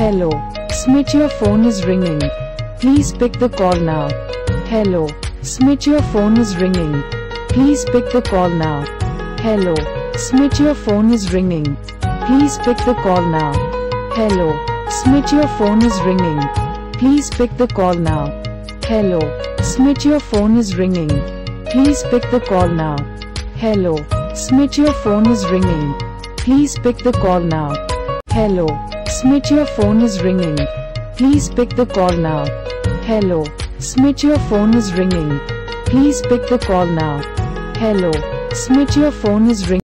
Hello, SMIT your phone is ringing. Please pick the call now. Hello, SMIT your phone is ringing. Please pick the call now. Hello, SMIT your phone is ringing. Please pick the call now. Hello, SMIT your phone is ringing. Please pick the call now. Hello, SMIT your phone is ringing. Please pick the call now. Hello, SMIT your phone is ringing. Please pick the call now. Hello, SMIT your phone is ringing. Please pick the call now. Hello, SMIT your phone is ringing. Please pick the call now. Hello, SMIT your phone is ringing.